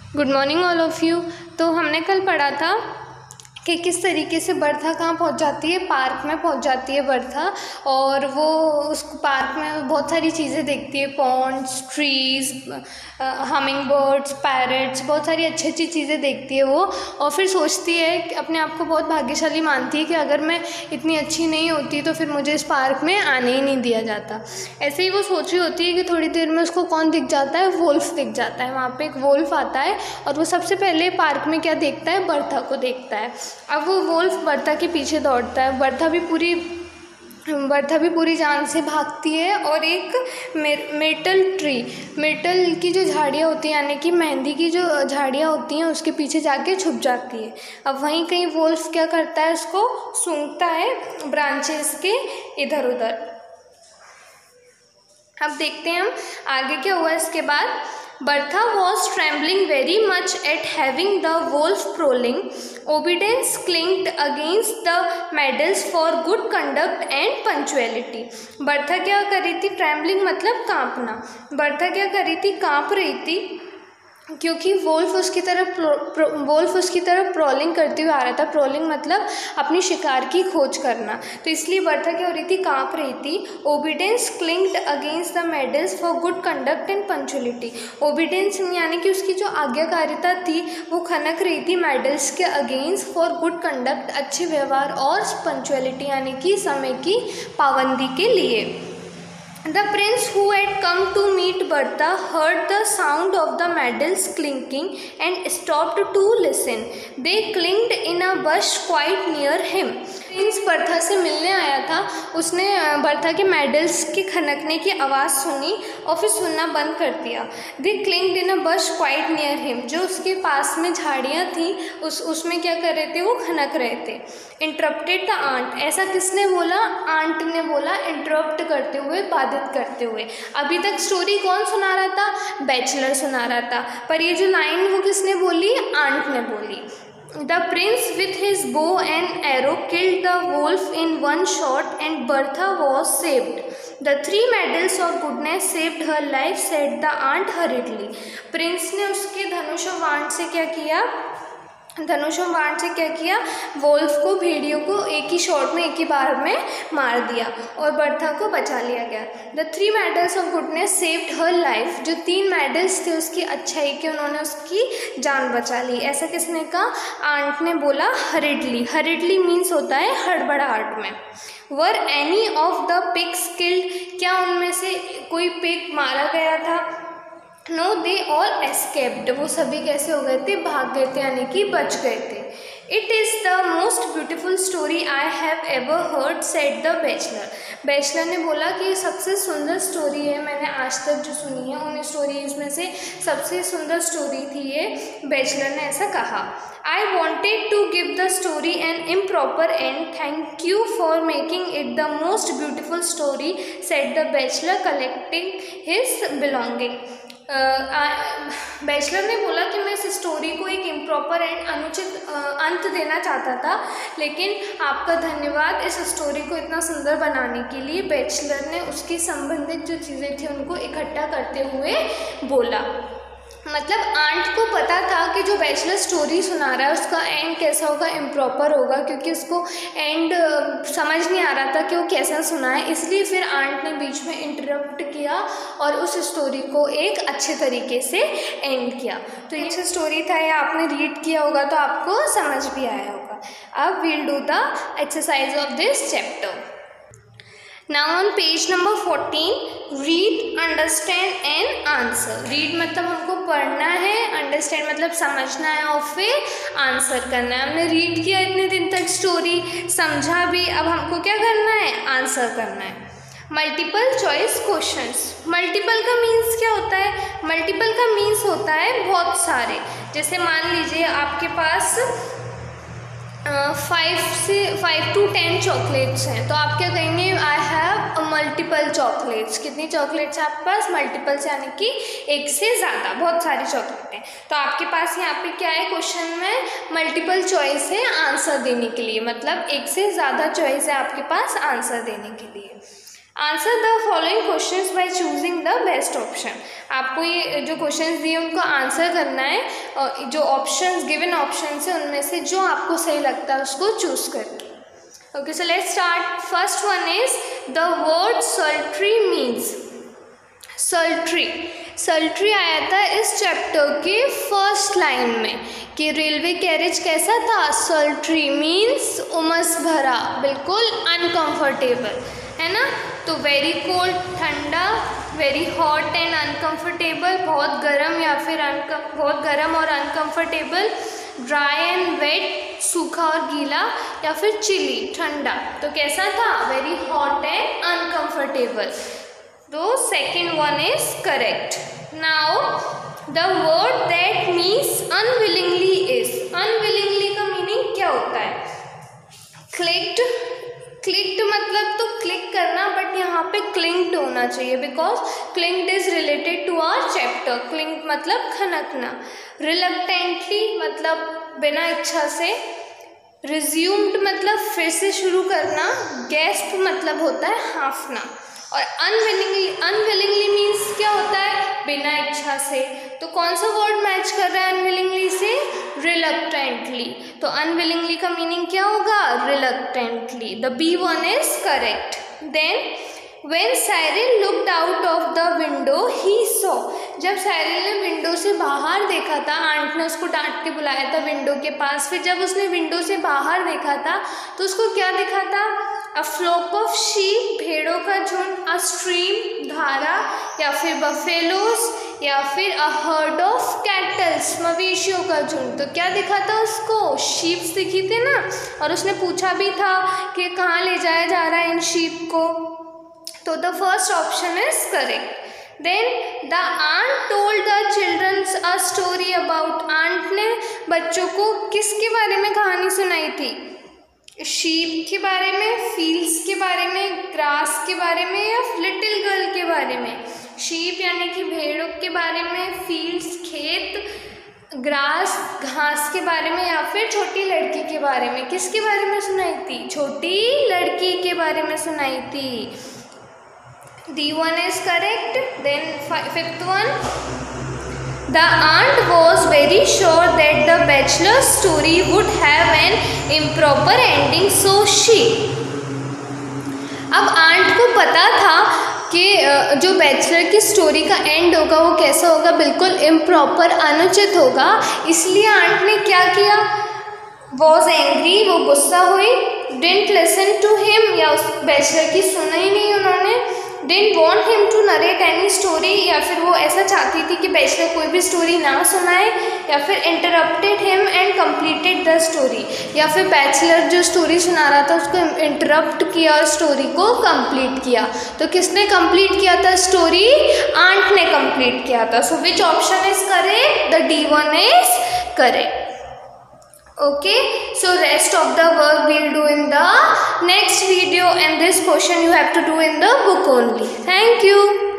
Good morning all of you. तो हमने कल पढ़ा था कि किस तरीके से बर्था कहाँ पहुँच जाती है, पार्क में पहुँच जाती है बर्था, और वो उस पार्क में बहुत सारी चीज़ें देखती है, ponds, trees, humming birds, parrots, बहुत सारी अच्छी अच्छी चीज़ें देखती है वो। और फिर सोचती है कि अपने आप को बहुत भाग्यशाली मानती है कि अगर मैं इतनी अच्छी नहीं होती तो फिर मुझे इस पार्क में आने ही नहीं दिया जाता। ऐसे ही वो सोच रही होती है कि थोड़ी देर में उसको कौन दिख जाता है, वुल्फ दिख जाता है। वहाँ पे एक वुल्फ आता है और वो सबसे पहले पार्क में क्या देखता है, बर्था को देखता है। अब वो वुल्फ बर्था के पीछे दौड़ता है। बर्था भी पूरी जान से भागती है और एक मेटल की जो झाड़ियाँ होती हैं, यानी कि मेहंदी की जो झाड़ियाँ होती हैं, उसके पीछे जाके छुप जाती है। अब वहीं कहीं वुल्फ क्या करता है, उसको सूंघता है ब्रांचेस के इधर उधर। अब देखते हैं हम आगे क्या हुआ इसके बाद। Bertha was trembling very much at having the wolf prowling. Obedience clinked against the medals for good conduct and punctuality. Bertha क्या कर रही थी, ट्रैम्बलिंग मतलब कांपना। बर्था क्या कर रही थी, कांप रही थी, क्योंकि वोल्फ उसकी तरफ प्रॉलिंग करते हुए आ रहा था। प्रॉलिंग मतलब अपनी शिकार की खोज करना। तो इसलिए बर्था क्या हो रही थी, कांप रही थी। Obedience clinked against the medals for good conduct and punctuality. Obedience यानी कि उसकी जो आज्ञाकारिता थी वो खनक रही थी मेडल्स के अगेंस्ट फॉर गुड कंडक्ट, अच्छे व्यवहार, और पंचुअलिटी यानी कि समय की पाबंदी के लिए। The prince who had come to meet Bertha heard the sound of the medals clinking and stopped to listen. They clinked in a bush quite near him. Prince Bertha से मिलने आया था, उसने बर्था के मेडल्स के खनकने की आवाज़ सुनी और फिर सुनना बंद कर दिया। They clinked in a bush quite near him. जो उसके पास में झाड़ियाँ थी उसमें क्या कर रहे थे, वो खनक रहे थे। Interrupted the aunt. ऐसा किसने बोला, आंट ने बोला, इंटरप्ट करते हुए, बाधित करते हुए। अभी तक स्टोरी कौन सुना रहा था, बैचलर सुना रहा था, पर ये जो लाइन वो किसने बोली, आंट ने बोली। The prince with his bow and arrow killed the wolf in one shot and Bertha was saved. The 3 medals of goodness saved her life, said the aunt hurriedly. Prince ने उसके धनुष और बाण से क्या किया, वोल्फ को, भेड़ियों को एक ही शॉट में, एक ही बार में मार दिया और बर्था को बचा लिया गया। The 3 medals of goodness saved her life. जो 3 मेडल्स थे उसकी अच्छाई के, उन्होंने उसकी जान बचा ली। ऐसा किसने कहा, आंट ने बोला। हरिडली मीन्स होता है हड़बड़ाहट में। Were any of the pigs killed, क्या उनमें से कोई पिग मारा गया था। नो दे ऑल एस्केप्ड, वो सभी कैसे हो गए थे, भाग गए थे, यानी कि बच गए थे। It is the most beautiful story I have ever heard, said the bachelor. Bachelor ने बोला कि ये सबसे सुंदर स्टोरी है मैंने आज तक जो सुनी है, उन स्टोरीज में से सबसे सुंदर स्टोरी थी ये, बैचलर ने ऐसा कहा। I wanted to give the story an improper end. Thank you for making it the most beautiful story, said the bachelor collecting his belonging. Bachelor ने बोला कि मैं इस स्टोरी को एक इम्प्रॉपर एंड अनुचित अंत देना चाहता था, लेकिन आपका धन्यवाद इस स्टोरी को इतना सुंदर बनाने के लिए। बैचलर ने उसकी संबंधित जो चीज़ें थी उनको इकट्ठा करते हुए बोला। मतलब आंट को पता था कि जो बैचलर स्टोरी सुना रहा है उसका एंड कैसा होगा, इम्प्रॉपर होगा, क्योंकि उसको एंड समझ नहीं आ रहा था कि वो कैसा सुना है। इसलिए फिर आंट ने बीच में इंटरप्ट किया और उस स्टोरी को एक अच्छे तरीके से एंड किया। तो ये जो स्टोरी था ये आपने रीड किया होगा तो आपको समझ भी आया होगा। अब we'll do the exercise of this chapter. Now on page number 14, read, understand and answer. Read मतलब हमको पढ़ना है, understand मतलब समझना है और फिर आंसर करना है। हमने रीड किया इतने दिन तक स्टोरी, समझा भी, अब हमको क्या करना है, आंसर करना है। Multiple choice questions. मल्टीपल का मीन्स क्या होता है, मल्टीपल का मीन्स होता है बहुत सारे। जैसे मान लीजिए आपके पास 5 to 10 चॉकलेट्स हैं, तो आप क्या कहेंगे, आई हैव मल्टीपल चॉकलेट्स। कितनी चॉकलेट्स हैं आपके पास, मल्टीपल्स यानी कि एक से ज़्यादा, बहुत सारी चॉकलेटें। तो आपके पास यहाँ पे क्या है, क्वेश्चन में मल्टीपल चॉइस है आंसर देने के लिए, मतलब एक से ज़्यादा चॉइस है आपके पास आंसर देने के लिए। Answer the following questions by choosing the best option. आपको ये जो क्वेश्चंस दिए उनको आंसर करना है और जो ऑप्शंस गिवन ऑप्शंस है उनमें से जो आपको सही लगता है उसको चूज करके। Okay, so let's start. First one is the word sultry means. Sultry आया था इस चैप्टर के फर्स्ट लाइन में कि रेलवे कैरेज कैसा था, सल्ट्री मीन्स उमस भरा, बिल्कुल अनकंफर्टेबल, है ना। तो वेरी कोल्ड ठंडा, वेरी हॉट एंड अनकंफर्टेबल बहुत गर्म या फिर बहुत गर्म और अनकंफर्टेबल, ड्राई एंड वेट सूखा और गीला, या फिर चिली ठंडा। तो कैसा था, वेरी हॉट एंड अनकंफर्टेबल। तो second one is correct. Now the word that means unwillingly is. Unwillingly का मीनिंग क्या होता है, क्लिक्ड मतलब तो क्लिक करना, बट यहाँ पे क्लिंक्ड होना चाहिए because clinked is related to our chapter. Clinked मतलब खनकना, रिलक्टेंटली मतलब बिना इच्छा से, रिज्यूम्ड मतलब फिर से शुरू करना, गैस्प मतलब होता है हाँफना, और अनविलिंगली मीन्स क्या होता है, बिना इच्छा से। तो कौन सा वर्ड मैच कर रहा है अनविलिंगली से, रिलक्टेंटली। तो अनविलिंगली का मीनिंग क्या होगा, reluctantly. The B one is correct. Then when Siren looked out of the window he saw. जब साइरन ने विंडो से बाहर देखा था, आंट ने उसको डांट के बुलाया था विंडो के पास, फिर जब उसने विंडो से बाहर देखा था तो उसको क्या दिखा था, अ फ्लॉक ऑफ शीप भेड़ों का झुंड, अ स्ट्रीम धारा, या फिर बफेलोस, या फिर अ हर्ड ऑफ कैटल्स मवेशियों का झुंड। तो क्या दिखा था उसको, शीप्स दिखी थी ना, और उसने पूछा भी था कि कहाँ ले जाया जा रहा है इन शीप को। तो the first option is correct. Then the aunt told the childrens a story about. Aunt ने बच्चों को किसके बारे में कहानी सुनाई थी, शीप के बारे में, फील्ड्स के बारे में, ग्रास के बारे में, या लिटिल गर्ल के बारे में। शीप यानी कि भेड़ों के बारे में, फील्ड्स खेत, ग्रास घास के बारे में, या फिर छोटी लड़की के बारे में। किसके बारे में सुनाई थी, छोटी लड़की के बारे में सुनाई थी। D one is correct. Then fifth one, the aunt was very sure that the bachelor's story would have an improper ending, so she। अब आंट को पता था कि जो बैचलर की स्टोरी का एंड होगा वो कैसा होगा, बिल्कुल इम्प्रॉपर, अनुचित होगा। इसलिए आंट ने क्या किया, वॉज एंग्री, वो गुस्सा हुई, डिडंट लिसन टू हिम, या उस बैचलर की सुना ही नहीं उन्होंने, didn't want him to narrate any story, या फिर वो ऐसा चाहती थी कि बैचलर कोई भी स्टोरी ना सुनाए, या फिर interrupted him and completed the story, या फिर बैचलर जो स्टोरी सुना रहा था उसको इंटरप्ट किया और स्टोरी को कंप्लीट किया। तो किसने कंप्लीट किया था स्टोरी, आंट ने कंप्लीट किया था। So which option is correct, the D one is correct. Okay, so rest of the work we'll do in the next video, and this question you have to do in the book only. Thank you.